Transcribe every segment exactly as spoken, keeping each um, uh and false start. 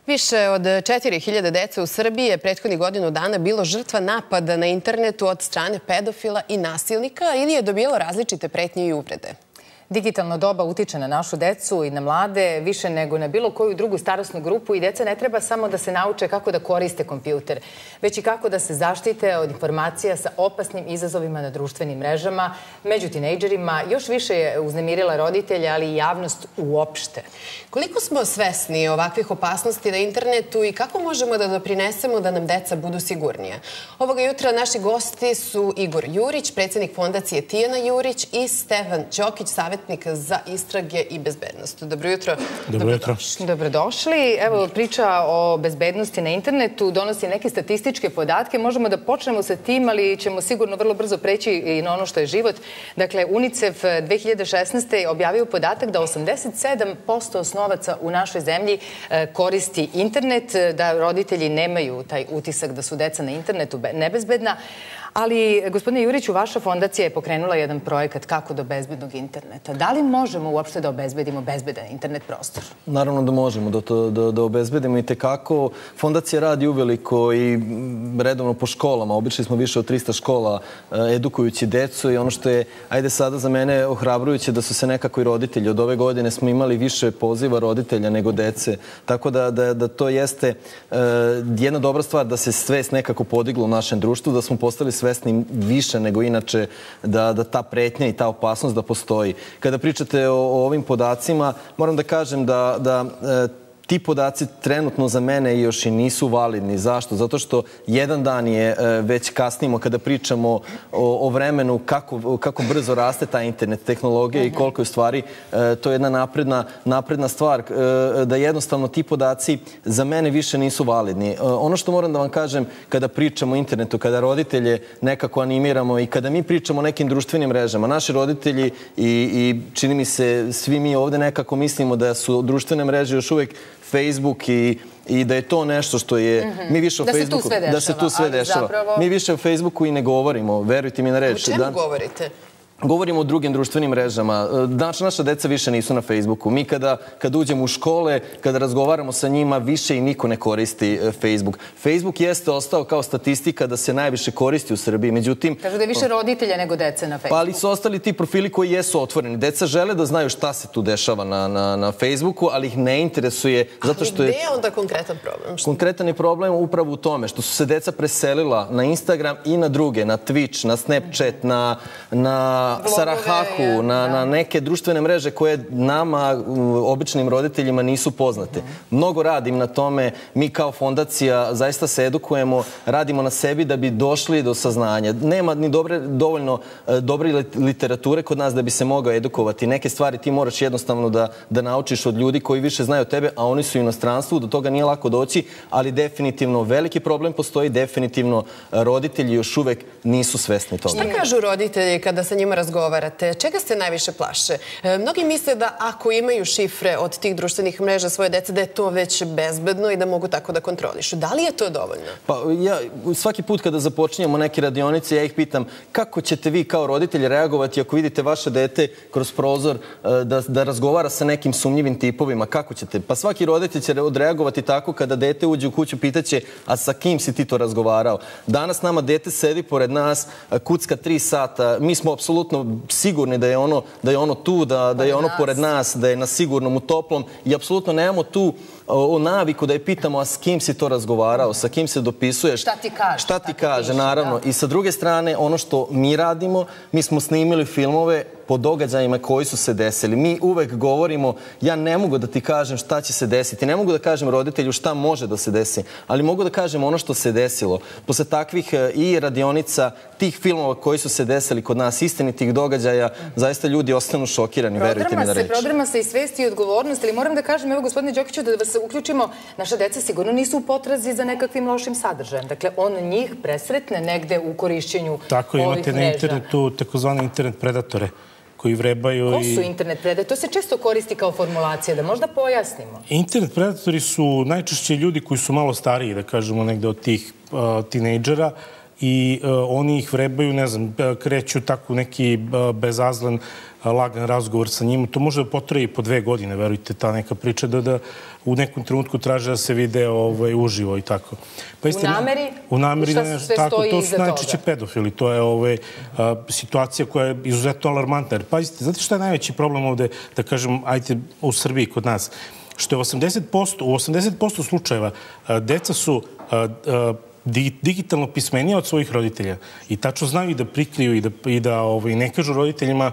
Više od četiri hiljade dece u Srbiji je prethodnih godinu dana bilo žrtva napada na internetu od strane pedofila i nasilnika ili je dobijalo različite pretnje i uvrede. Digitalno doba utiče na našu decu i na mlade više nego na bilo koju drugu starosnu grupu i deca ne treba samo da se nauče kako da koriste kompjuter, već i kako da se zaštite od informacija sa opasnim izazovima na društvenim mrežama. Među tinejdžerima još više je uznemirila roditelja, ali i javnost uopšte. Koliko smo svesni ovakvih opasnosti na internetu i kako možemo da doprinesemo da nam deca budu sigurnija? Ovoga jutra naši gosti su Igor Jurić, predsjednik fondacije Tijana Jurić i Stefan Ćokić, savjetnik za istrage i bezbednost. Dobro jutro. Dobro jutro. Dobrodošli. Evo, priča o bezbednosti na internetu donosi neke statističke podatke. Možemo da počnemo sa tim, ali ćemo sigurno vrlo brzo preći i na ono što je život. Dakle, UNICEF dve hiljade šesnaeste. objavio podatak da osamdeset sedam posto osnovaca u našoj zemlji koristi internet, da roditelji nemaju taj utisak da su deca na internetu nebezbedna. Ali, gospodine Juriću, vaša fondacija je pokrenula jedan projekat kako do bezbednog interneta. Da li možemo uopšte da obezbedimo bezbedan internet prostor? Naravno da možemo da obezbedimo i tekako. Fondacija radi uveliko i redovno po školama. Obišli smo više od trista škola edukujući decu i ono što je, ajde sada za mene, ohrabrujuće da su se nekako i roditelji. Od ove godine smo imali više poziva roditelja nego dece. Tako da to jeste jedna dobra stvar da se svest nekako podigla u našem društvu, da smo postali svesni više nego inače da ta pretnja i ta opasnost da postoji. Kada pričate o ovim podacima, moram da kažem da ti podaci trenutno za mene još i nisu validni. Zašto? Zato što jedan dan je već kasnimo kada pričamo o vremenu kako brzo raste ta internet tehnologija i koliko je u stvari to je jedna napredna stvar, da jednostavno ti podaci za mene više nisu validni. Ono što moram da vam kažem kada pričamo o internetu, kada roditelje nekako animiramo i kada mi pričamo o nekim društvenim mrežama, naši roditelji i čini mi se svi mi ovde nekako mislimo da su društvene mreže još uvek Facebook i da je to nešto što je... Da se tu sve dešava. Mi više o Facebooku i ne govorimo, verujte mi na reč. O čemu govorite? Govorimo o drugim društvenim mrežama. Znači, naša deca više nisu na Facebooku. Mi kada uđemo u škole, kada razgovaramo sa njima, više i niko ne koristi Facebook. Facebook jeste ostao kao statistika da se najviše koristi u Srbiji. Međutim... Kažu da je više roditelja nego dece na Facebooku. Pa ali su ostali ti profili koji jesu otvoreni. Deca žele da znaju šta se tu dešava na Facebooku, ali ih ne interesuje zato što je... Ali gde je onda konkretan problem? Konkretan je problem upravo u tome što su se deca preselila na Instagram i na druge, na Twitch, na Snapchat, na Sarahahu, na neke društvene mreže koje nama, običnim roditeljima, nisu poznate. Mnogo radim na tome. Mi kao fondacija zaista se edukujemo, radimo na sebi da bi došli do saznanja. Nema ni dovoljno dobre literature kod nas da bi se mogao edukovati. Neke stvari ti moraš jednostavno da naučiš od ljudi koji više znaju od tebe, a oni su u inostranstvu, do toga nije lako doći, ali definitivno veliki problem postoji, definitivno roditelji još uvek nisu svesni toga. Šta kažu roditelji kada sa njima razgovarate? Čega se najviše plaše? Mnogi misle da ako imaju šifre od tih društvenih mreža svoje dece, da je to već bezbedno i da mogu tako da kontrolišu. Da li je to dovoljno? Pa ja svaki put kada započinjemo neke radionice, ja ih pitam kako ćete vi kao roditelji reagovati ako vidite vaše dete kroz prozor da razgovara sa nekim sumnjivim tipovima? Kako ćete? Pa svaki roditelj će odreagovati tako kada dete uđe u kuću, pitaće a sa kim si ti to razgovarao? Danas nama dete sedi pored nas, kucka tri sata, mi smo apsolutno sigurni da je ono tu, da je ono pored nas, da je na sigurnom, u toplom i apsolutno nemamo tu o naviku da je pitamo a s kim si to razgovarao, sa kim se dopisuješ. Šta ti kaže? Šta ti kaže, naravno. I sa druge strane, ono što mi radimo, mi smo snimili filmove po događajima koji su se desili. Mi uvek govorimo, ja ne mogu da ti kažem šta će se desiti, ne mogu da kažem roditelju šta može da se desi, ali mogu da kažem ono što se desilo. Posle takvih i radionica, tih filmova koji su se desili kod nas, istinitih događaja, zaista ljudi ostanu šokirani, verujte mi na reč. Prodrma se i svesti i odgovornost, ali moram da kažem, evo gospodine Đokiću, da vas uključimo, naša deca sigurno nisu u potrazi za nekakvim lošim sadržajem. Dakle, on njih presretne negde u korišćenju ovih mreža. Tako, imate na internetu takozvane internet predatore koji vrebaju. Ko su internet predatori? To se često koristi kao formulacija, da možda pojasnimo. Internet predatori su najčešće ljudi koji su malo stariji, da kažemo, negde od tih tinejdžera i oni ih vrebaju, ne znam, kreću tako neki bezazlen, lagan razgovor sa njima. To može da potraje i po dve godine, verujte, ta neka priča da, da u nekom trenutku traže da se vide ovaj, uživo i tako. Pa u nameri? U nameri, šta ne, sve tako, stoji to iza su najčešće toga? pedofili. To je ovaj, a, situacija koja je izuzetno alarmantna. Jer, pazite, znate šta je najveći problem ovde, da kažem, ajte, u Srbiji kod nas? Što je osamdeset posto, u osamdeset posto slučajeva a, deca su a, a, digitalno pismenija od svojih roditelja i tačno znaju i da prikriju i da, i da ovaj, ne kažu roditeljima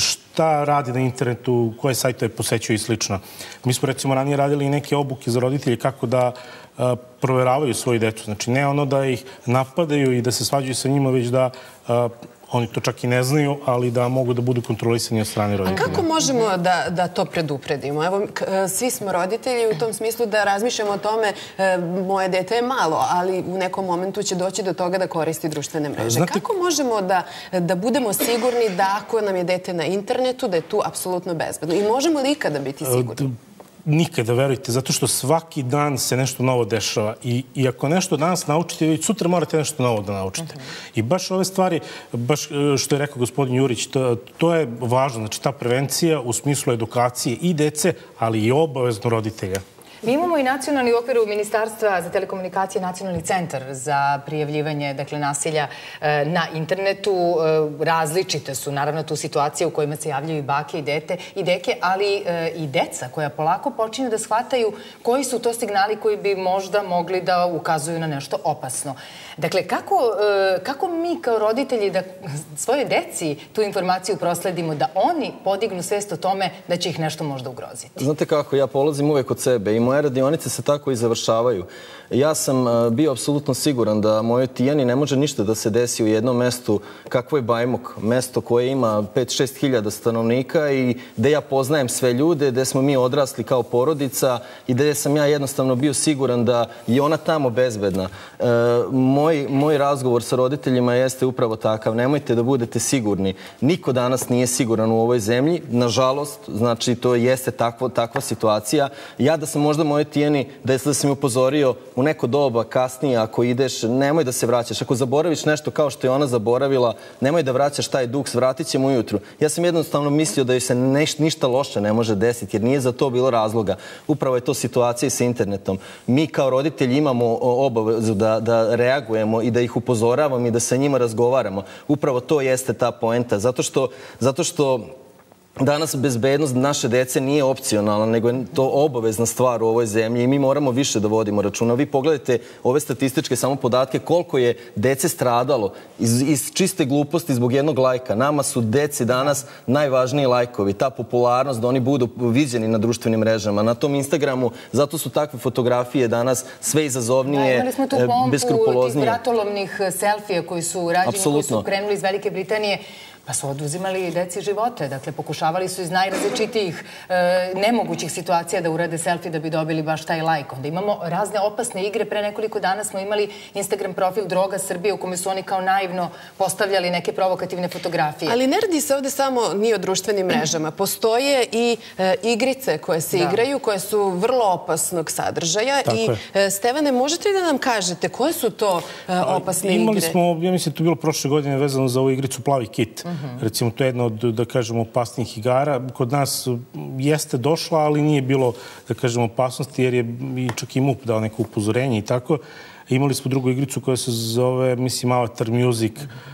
šta radi na internetu, koje sajtove posećuju i slično. Mi smo recimo ranije radili i neke obuke za roditelje kako da a, proveravaju svoju decu. Znači ne ono da ih napadaju i da se svađaju sa njima, već da a, oni to čak i ne znaju, ali da mogu da budu kontrolisani od strane roditelja. A kako možemo da, da to predupredimo? Evo, svi smo roditelji u tom smislu da razmišljamo o tome e, moje dete je malo, ali u nekom momentu će doći do toga da koristi društvene mreže. Znate, kako možemo da, da budemo sigurni da ako nam je dete na internetu, da je tu apsolutno bezbedno? I možemo li ikada biti sigurni? Nikada, verujte, zato što svaki dan se nešto novo dešava i, i ako nešto danas naučite, već sutra morate nešto novo da naučite. Uh-huh. I baš ove stvari, baš što je rekao gospodin Jurić, to, to je važno, znači ta prevencija u smislu edukacije i dece, ali i obavezno roditelja. Mi imamo i nacionalni okvir u Ministarstva za telekomunikacije, nacionalni centar za prijavljivanje, dakle, nasilja e, na internetu. E, različite su, naravno, tu situacije u kojima se javljaju i bake i dete i deke, ali e, i deca koja polako počinju da shvataju koji su to signali koji bi možda mogli da ukazuju na nešto opasno. Dakle, kako, e, kako mi kao roditelji da svoje deci tu informaciju prosledimo, da oni podignu svest o tome da će ih nešto možda ugroziti? Znate kako, ja polazim uvek od sebe i moje radionice se tako i završavaju. Ja sam bio apsolutno siguran da mojoj Tijani ne može ništa da se desi u jednom mestu kakvo je Bajmok, mesto koje ima pet šest hiljada stanovnika i gde ja poznajem sve ljude, gde smo mi odrasli kao porodica i gde sam ja jednostavno bio siguran da je ona tamo bezbedna. E, moj, moj razgovor sa roditeljima jeste upravo takav. Nemojte da budete sigurni. Niko danas nije siguran u ovoj zemlji. Nažalost, znači to jeste takvo, takva situacija. Ja da sam možda moje Tijani, da sam upozorio u neko doba kasnije, ako ideš, nemoj da se vraćaš. Ako zaboraviš nešto kao što je ona zaboravila, nemoj da vraćaš taj duks, vratit ćemo ujutru. Ja sam jednostavno mislio da joj se neš, ništa loše ne može desiti, jer nije za to bilo razloga. Upravo je to situacija i sa internetom. Mi kao roditelji imamo obavezu da, da reagujemo i da ih upozoravamo i da sa njima razgovaramo. Upravo to jeste ta poenta. Zato što, zato što danas bezbednost naše dece nije opcionalna, nego je to obavezna stvar u ovoj zemlji i mi moramo više da vodimo računa. Vi pogledajte ove statističke samo podatke koliko je dece stradalo iz, iz čiste gluposti zbog jednog lajka. Nama su deci danas najvažniji lajkovi. Ta popularnost da oni budu viđeni na društvenim mrežama, na tom Instagramu. Zato su takve fotografije danas sve izazovnije, da, imali smo tu pompu tih vratolomnih selfija koji su rađeni, koji su krenuli iz Velike Britanije. Pa su oduzimali deci živote. Dakle, pokušavali su iz najrazličitijih e, nemogućih situacija da urade selfie da bi dobili baš taj like. Onda imamo razne opasne igre. Pre nekoliko dana smo imali Instagram profil Droga Srbije u kome su oni kao naivno postavljali neke provokativne fotografije. Ali ne radi se ovde samo ni o društvenim mrežama. Postoje i e, igrice koje se da. igraju, koje su vrlo opasnog sadržaja. Tako I, e, Stevane, možete li da nam kažete koje su to e, opasne Imali igre? Imali smo, ja mislim, to bilo prošle godine vezano za ovu igricu Plavi kit. Uh -huh. Recimo, to je jedna od, da kažemo, opasnijih igara. Kod nas jeste došla, ali nije bilo, da kažemo, opasnosti, jer je čak i MUP dao neko upozorenje i tako. Imali smo drugu igricu koja se zove, mislim, Avatar Music,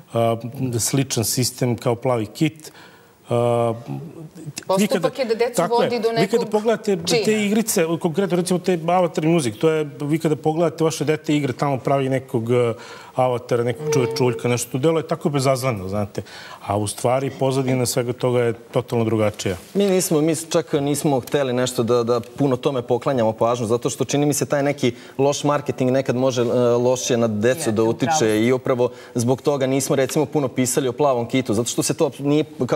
uh, sličan sistem kao Plavi kit. Uh, Postupak je da decu vodi do nekog čina. Vi kada pogledate te igrice, konkretno recimo te Avatar Music, to je, vi kada pogledate vaše dete igre, tamo pravi nekog uh, avatara, nekog čovečuljka, nešto to delo je tako bezazleno, znate. A u stvari pozadina svega toga je totalno drugačija. Mi nismo, mi čak nismo hteli nešto da, da puno tome poklanjamo pažnju, zato što čini mi se taj neki loš marketing nekad može uh, lošije na decu je, da utiče upravo. I upravo zbog toga nismo recimo puno pisali o Plavom kitu, zato što se to nije, kako je kolega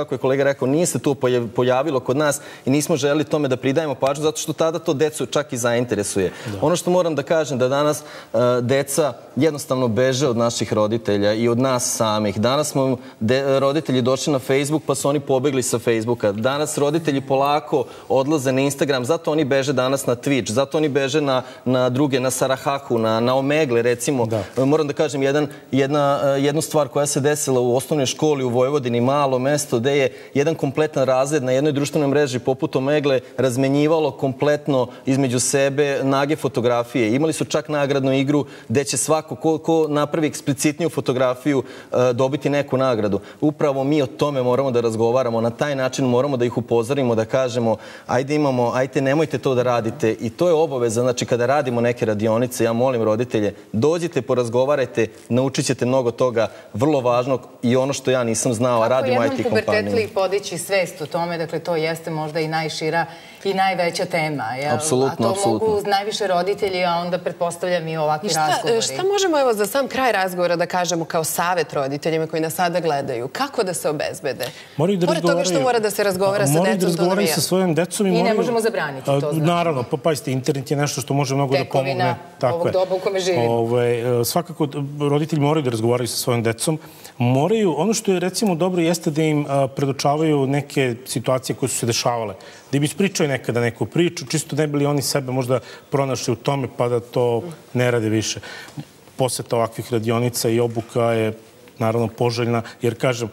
kolega rekao, nije se to pojavilo kod nas i nismo želeli tome da pridajemo pažnju, zato što tada to decu čak i zainteresuje. Ono što moram da kažem, da danas deca jednostavno beže od naših roditelja i od nas samih. Danas smo roditelji došli na Facebook, pa su oni pobegli sa Facebooka. Danas roditelji polako odlaze na Instagram, zato oni beže danas na Twitch, zato oni beže na, na druge, na Sarahaku, na, na Omegle, recimo. Da. Moram da kažem jedan, jedna, jednu stvar koja se desila u osnovnoj školi u Vojvodini, malo mesto, gde je jedan kompletan razred na jednoj društvenoj mreži poput Omegle razmenjivalo kompletno između sebe nage fotografije. Imali su čak nagradnu igru gde će svako ko, ko napravi eksplicitniju fotografiju dobiti neku nagradu. Upravo mi o tome moramo da razgovaramo. Na taj način moramo da ih upozorimo, da kažemo ajde imamo, ajde nemojte to da radite. I to je obaveza. Znači kada radimo neke radionice, ja molim roditelje, dođite, porazgovarajte, naučit ćete mnogo toga vrlo važnog i ono što ja nisam znao, a radim u I T kompaniji. Kako jednom pubertetli podići svest o tome, dakle to jeste možda i najšira i najveća tema. Apsolutno, apsolutno. A to mogu najviše roditelji, a onda pretpostavljam i ovakvi razgovori. Šta možemo evo za sam kraj razgovora da kažemo kao savjet roditeljima koji nas sada gledaju? Kako da se obezbede? Pored toga što mora da se razgovara sa decom, moraju da razgovaraju sa svojim decom. I ne možemo zabraniti to, znači. Naravno, pa pazite, internet je nešto što može mnogo da pomogne. Tekovina ovog doba u kome živimo. Svakako, roditelji moraju da razgovaraju sa svojim decom. Moraju, ono što je recimo dobro jeste da im predočavaju neke situacije koje su se dešavale. Da im ispričaju nekada neku priču, čisto ne bi li oni sebe možda pronašli u tome pa da to ne rade više. Poseta ovakvih radionica i obuka je naravno poželjna, jer kažem,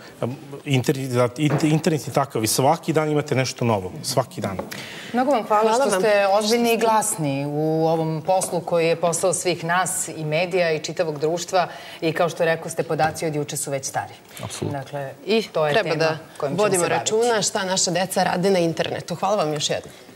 internet je takav i svaki dan imate nešto novo. Svaki dan. Mnogo vam hvala što ste ozbiljni i glasni u ovom poslu koji je posao svih nas i medija i čitavog društva i kao što rekao ste, podaci od juče su već stari. Apsolutno. Dakle, i to je tema kojom ćemo se baviti. Vodimo računa šta naša deca rade na internetu. Hvala vam još jednom.